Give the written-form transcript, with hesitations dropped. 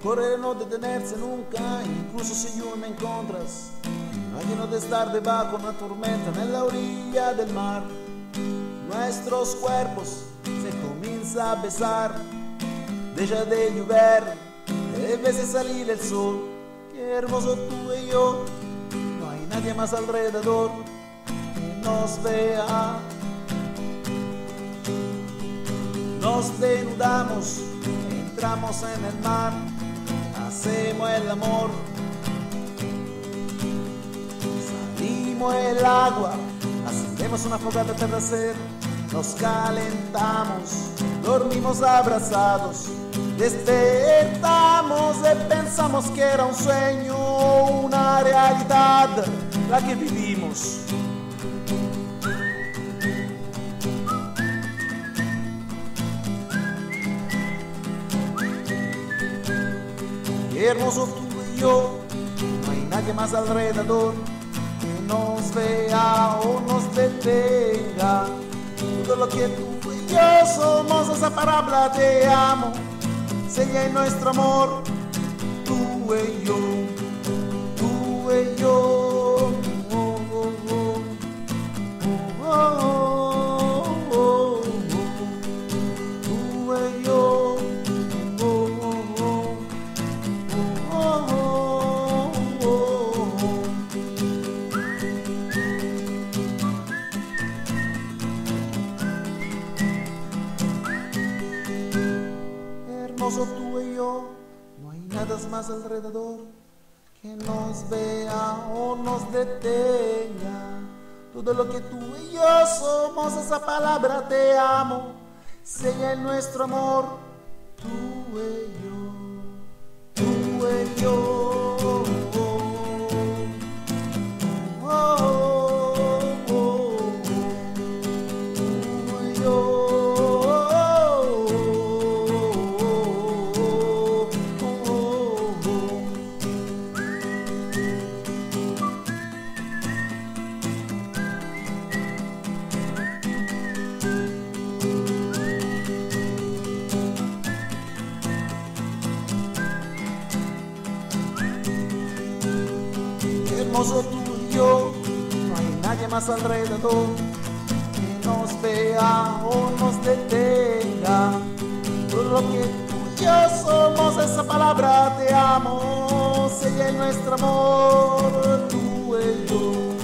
correr, no detenerse nunca, incluso si yo me encontras. Imagino de estar debajo de una tormenta en la orilla del mar. Nuestros cuerpos se comienzan a besar, deja de llover, debe de salir el sol. Qué hermoso tú y yo, no hay nadie más alrededor que nos vea. Nos desnudamos, entramos en el mar, hacemos el amor, salimos el agua, hacemos una fogata de atardecer, nos calentamos, dormimos abrazados, despertamos y pensamos que era un sueño, una realidad la que vivimos. Qué hermoso tú y yo, no hay nadie más alrededor que nos vea o nos detenga. Todo lo que tú y yo somos, esa palabra te amo, sella en nuestro amor, tú y yo, tú y yo. Hermoso tú y yo, no hay nada más alrededor que nos vea o nos detenga. Todo lo que tú y yo somos, esa palabra te amo, sella en nuestro amor, tú y yo, tú y yo. Hermoso tú y yo, no hay nadie más alrededor que nos vea o nos detenga. Todo lo que tú y yo somos, esa palabra te amo, sella en nuestro amor, tú y yo.